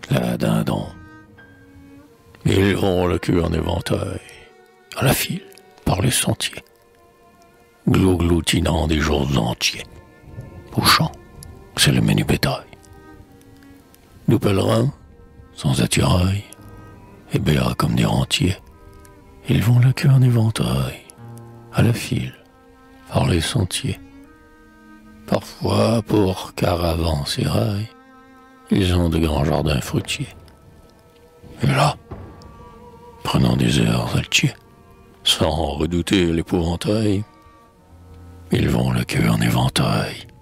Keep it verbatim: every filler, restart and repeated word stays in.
la dindon. Ils vont le cul en éventail, à la file, par les sentiers, glougloutinant des jours entiers. Couchant, c'est le menu bétail. Nous pèlerins, sans attirail, et béats comme des rentiers, ils vont le cul en éventail, à la file, par les sentiers. Parfois, pour caravansérail, ils ont de grands jardins fruitiers. Et là, prenant des airs altiers, sans redouter l'épouvantail, ils vont le cul en éventail,